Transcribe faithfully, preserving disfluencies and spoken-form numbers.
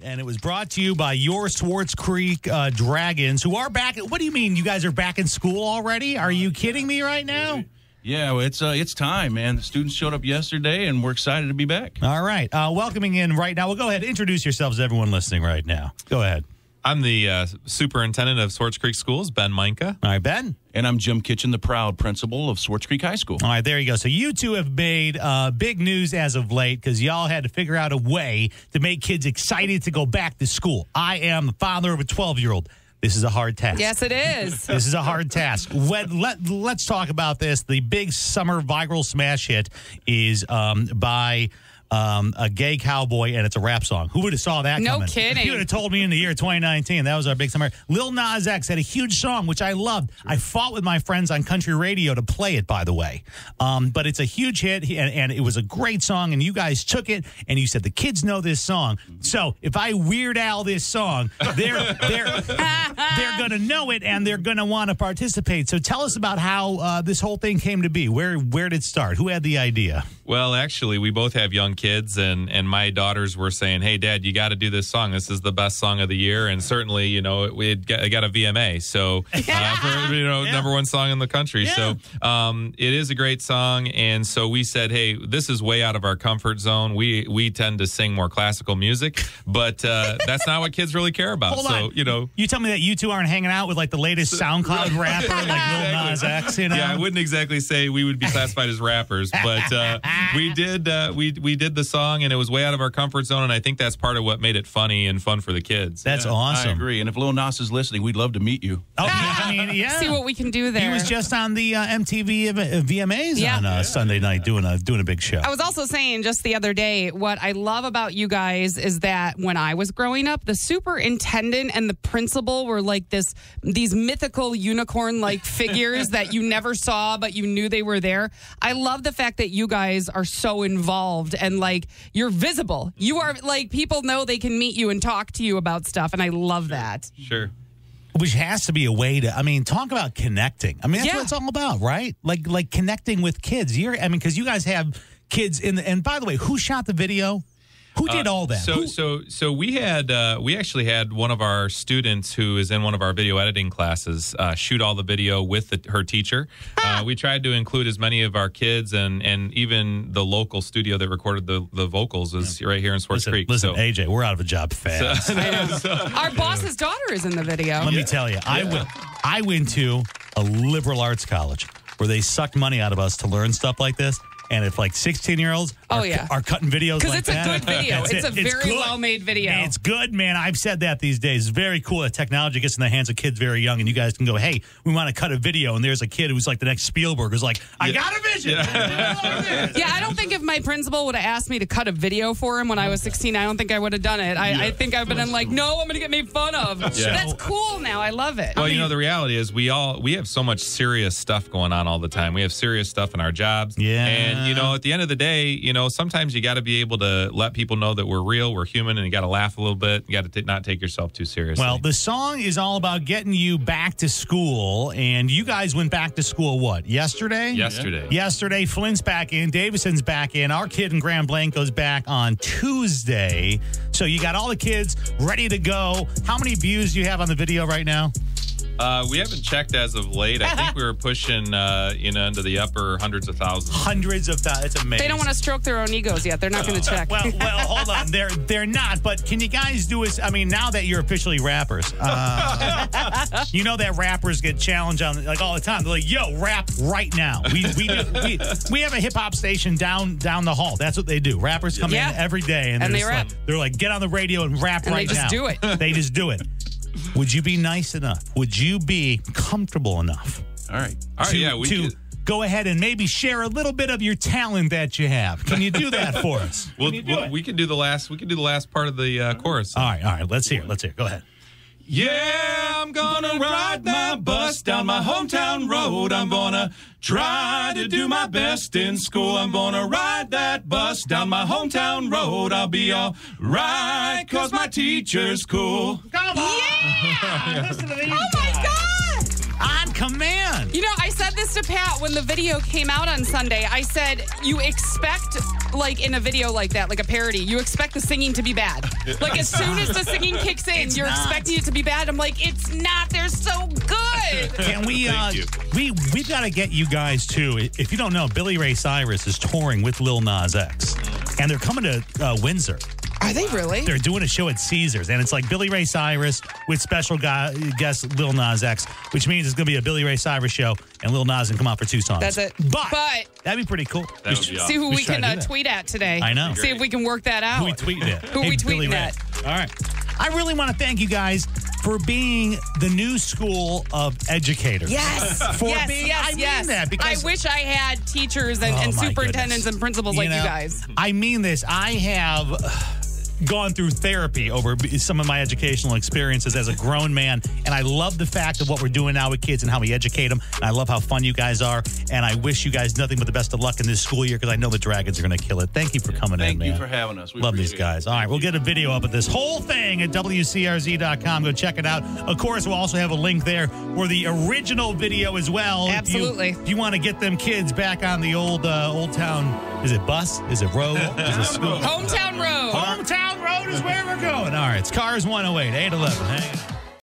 and it was brought to you by your Swartz Creek uh, Dragons, who are back. What do you mean? You guys are back in school already? Are you kidding me right now? Yeah, well, it's uh, it's time, man. The students showed up yesterday, and we're excited to be back. All right. Uh, welcoming in right now. Well, go ahead. Introduce yourselves to everyone listening right now. Go ahead. I'm the uh, superintendent of Swartz Creek Schools, Ben Minka. All right, Ben. And I'm Jim Kitchen, the proud principal of Swartz Creek High School. All right, there you go. So you two have made uh, big news as of late because y'all had to figure out a way to make kids excited to go back to school. I am the father of a twelve-year-old. This is a hard task. Yes, it is. This is a hard task. Let, let, let's talk about this. The big summer viral smash hit is um, by... Um, a gay cowboy, and it's a rap song. Who would have saw that no coming? No kidding. You would have told me in the year twenty nineteen. That was our big summer. Lil Nas X had a huge song, which I loved. Sure. I fought with my friends on country radio to play it, by the way. Um, but it's a huge hit, and, and it was a great song, and you guys took it, and you said, the kids know this song. So if I Weird Al this song, they're, they're, they're going to know it, and they're going to want to participate. So tell us about how uh, this whole thing came to be. Where, where did it start? Who had the idea? Well, actually, we both have young kids, and, and my daughters were saying, hey, Dad, you got to do this song. This is the best song of the year. And certainly, you know, we had got, got a V M A, so uh, for, you know, yeah. number one song in the country. Yeah. So um, it is a great song. And so we said, hey, this is way out of our comfort zone. We we tend to sing more classical music, but uh, that's not what kids really care about. Hold so, on. you know. You tell me that you two aren't hanging out with like the latest SoundCloud rapper like Lil Nas X, you know? Yeah, I wouldn't exactly say we would be classified as rappers, but uh, we did uh, we we did the song, and it was way out of our comfort zone, and I think that's part of what made it funny and fun for the kids. That's yeah, awesome. I agree. And if Lil Nas is listening, we'd love to meet you. Oh, I mean, yeah. See what we can do there. He was just on the uh, M T V V M As yeah. on uh, yeah. Sunday night doing a doing a big show. I was also saying just the other day, what I love about you guys is that when I was growing up, the superintendent and the principal were like this these mythical unicorn-like figures that you never saw, but you knew they were there. I love the fact that you guys are so involved and like you're visible. You are like people know they can meet you and talk to you about stuff, and I love that. Sure. Which has to be a way to, I mean, talk about connecting. I mean, that's yeah. what it's all about, right? Like, like connecting with kids. You're, I mean, because you guys have kids in the, and by the way, who shot the video? Who did uh, all that? So, Who? so, so we had uh, we actually had one of our students who is in one of our video editing classes uh, shoot all the video with the, her teacher. Ah. Uh, we tried to include as many of our kids and and even the local studio that recorded the, the vocals is yeah. right here in Swartz listen, Creek. Listen, so. A J, we're out of a job fast. So, so, our boss's daughter is in the video. Let yeah. me tell you, I yeah. went I went to a liberal arts college where they sucked money out of us to learn stuff like this. And if like sixteen-year-olds are, oh, yeah. are cutting videos like it's that. Because it's a good video. It's it. a it's very well-made video. It's good, man. I've said that these days. It's very cool that technology gets in the hands of kids very young, and you guys can go, hey, we want to cut a video, and there's a kid who's like the next Spielberg who's like, I yeah. got a vision. Yeah. yeah, I don't think if my principal would have asked me to cut a video for him when I was sixteen, I don't think I would have done it. I, yeah. I think I've been like, no, I'm going to get made fun of. Yeah. That's cool now. I love it. Well, I mean, you know, the reality is we all, we have so much serious stuff going on all the time. We have serious stuff in our jobs. Yeah. And, you know, at the end of the day, you know, sometimes you got to be able to let people know that we're real, we're human, and you got to laugh a little bit. You got to not take yourself too seriously. Well, the song is all about getting you back to school, and you guys went back to school, what, yesterday? Yesterday. Yesterday, Flynn's back in, Davison's back in, our kid in Grand Blanco's back on Tuesday. So you got all the kids ready to go. How many views do you have on the video right now? Uh, we haven't checked as of late. I think we were pushing, uh, you know, into the upper hundreds of thousands. Hundreds of thousands. It's amazing. They don't want to stroke their own egos yet. They're not going to check. well, well, hold on. They're they're not. But can you guys do us? I mean, now that you're officially rappers, uh, you know that rappers get challenged on like all the time. They're like, "Yo, rap right now." We we we, we have a hip hop station down down the hall. That's what they do. Rappers come yeah. in every day and, and they're they rap. Like, they're like, "Get on the radio and rap and right they just now." do it. They just do it. Would you be nice enough? Would you be comfortable enough? All right. All right, to, yeah, we to could. go ahead and maybe share a little bit of your talent that you have. Can you do that for us? We'll, Can you do we'll, it? we can do the last. We can do the last part of the uh, chorus. All right, all right. Let's hear. It. Let's hear. It. Go ahead. Yeah, I'm gonna ride my bus down my hometown road. I'm gonna try to do my best in school. I'm gonna ride that bus down my hometown road. I'll be all right, cause my teacher's cool. Come on. Yeah! Listen to these Oh, my God! On command. You know, I said this to Pat when the video came out on Sunday. I said, you expect, like, in a video like that, like a parody, you expect the singing to be bad. Like, as soon as the singing kicks in, It's you're not. expecting it to be bad. I'm like, it's not. They're so good. Can we, uh, you. we, we've got to get you guys, too. If you don't know, Billy Ray Cyrus is touring with Lil Nas X. And they're coming to uh, Windsor. Are they really? They're doing a show at Caesars, and it's like Billy Ray Cyrus with special guy, guest Lil Nas X, which means it's going to be a Billy Ray Cyrus show, and Lil Nas can come out for two songs. That's it. But, But- that'd be pretty cool. That would be awesome. See who We we should can try uh, to do that. tweet at today. I know. See if we can work that out. Who we tweeting at? Who we Billy tweeting Ray. at? All right. I really want to thank you guys for being the new school of educators. Yes. For yes, being, yes, I mean yes. that because I wish I had teachers and, Oh, and my superintendents goodness. and principals like know, you guys. I mean this. I have uh, gone through therapy over b- some of my educational experiences as a grown man, and I love the fact of what we're doing now with kids and how we educate them. And I love how fun you guys are, and I wish you guys nothing but the best of luck in this school year because I know the Dragons are going to kill it. Thank you for coming in, Thank man. you for having us. We Love these appreciate guys. it. All right, we'll get a video up of this whole thing at W C R Z dot com. Go check it out. Of course, we'll also have a link there for the original video as well. Absolutely. If you, if you want to get them kids back on the old uh, old town, is it bus? Is it road? Is it school? Hometown Road. Hometown Road is where we're going. All right, it's Cars one oh eight, eight eleven. Hang on.